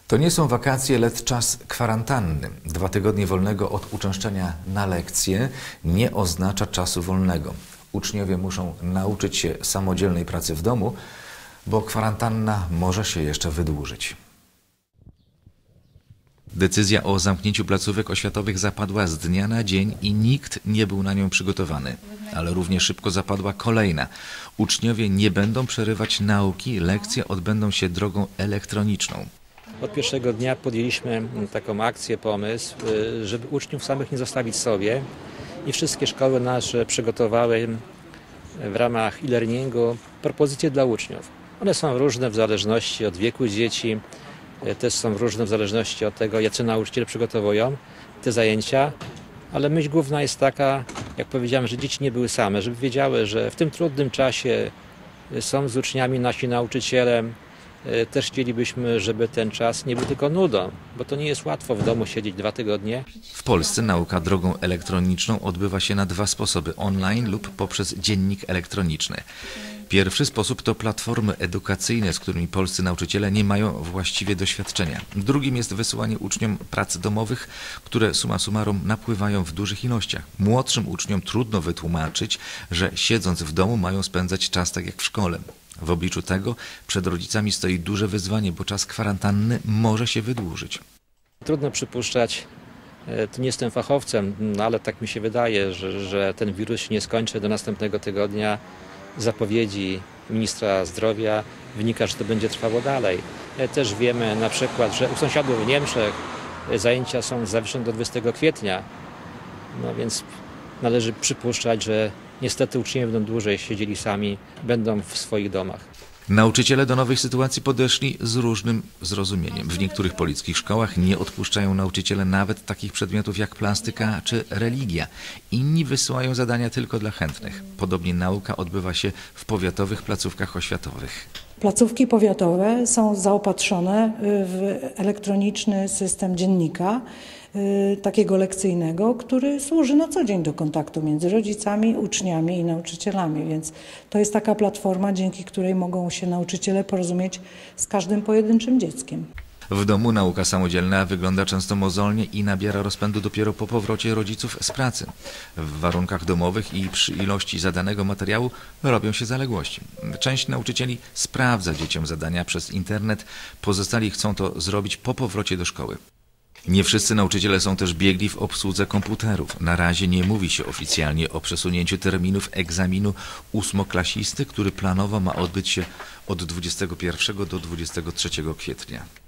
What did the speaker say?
To nie są wakacje, lecz czas kwarantanny. 2 tygodnie wolnego od uczęszczania na lekcje nie oznacza czasu wolnego. Uczniowie muszą nauczyć się samodzielnej pracy w domu, bo kwarantanna może się jeszcze wydłużyć. Decyzja o zamknięciu placówek oświatowych zapadła z dnia na dzień i nikt nie był na nią przygotowany. Ale równie szybko zapadła kolejna. Uczniowie nie będą przerywać nauki, lekcje odbędą się drogą elektroniczną. Od pierwszego dnia podjęliśmy taką akcję, pomysł, żeby uczniów samych nie zostawić sobie i wszystkie szkoły nasze przygotowały w ramach e-learningu propozycje dla uczniów. One są różne w zależności od wieku dzieci, też są różne w zależności od tego, jacy nauczyciele przygotowują te zajęcia, ale myśl główna jest taka, jak powiedziałem, że dzieci nie były same, żeby wiedziały, że w tym trudnym czasie są z uczniami nasi nauczyciele. Też chcielibyśmy, żeby ten czas nie był tylko nudą, bo to nie jest łatwo w domu siedzieć 2 tygodnie. W Polsce nauka drogą elektroniczną odbywa się na 2 sposoby: online lub poprzez dziennik elektroniczny. Pierwszy sposób to platformy edukacyjne, z którymi polscy nauczyciele nie mają właściwie doświadczenia. Drugim jest wysyłanie uczniom prac domowych, które summa summarum napływają w dużych ilościach. Młodszym uczniom trudno wytłumaczyć, że siedząc w domu mają spędzać czas tak jak w szkole. W obliczu tego przed rodzicami stoi duże wyzwanie, bo czas kwarantanny może się wydłużyć. Trudno przypuszczać, tu nie jestem fachowcem, ale tak mi się wydaje, że ten wirus się nie skończy do następnego tygodnia. Z zapowiedzi ministra zdrowia wynika, że to będzie trwało dalej. Też wiemy na przykład, że u sąsiadów w Niemczech zajęcia są zawieszone do 20 kwietnia, no więc należy przypuszczać, że niestety uczniowie będą dłużej siedzieli sami, będą w swoich domach. Nauczyciele do nowej sytuacji podeszli z różnym zrozumieniem. W niektórych polickich szkołach nie odpuszczają nauczyciele nawet takich przedmiotów jak plastyka czy religia. Inni wysyłają zadania tylko dla chętnych. Podobnie nauka odbywa się w powiatowych placówkach oświatowych. Placówki powiatowe są zaopatrzone w elektroniczny system dziennika, takiego lekcyjnego, który służy na co dzień do kontaktu między rodzicami, uczniami i nauczycielami, więc to jest taka platforma, dzięki której mogą się nauczyciele porozumieć z każdym pojedynczym dzieckiem. W domu nauka samodzielna wygląda często mozolnie i nabiera rozpędu dopiero po powrocie rodziców z pracy. W warunkach domowych i przy ilości zadanego materiału robią się zaległości. Część nauczycieli sprawdza dzieciom zadania przez internet, pozostali chcą to zrobić po powrocie do szkoły. Nie wszyscy nauczyciele są też biegli w obsłudze komputerów. Na razie nie mówi się oficjalnie o przesunięciu terminów egzaminu 8-klasisty, który planowo ma odbyć się od 21 do 23 kwietnia.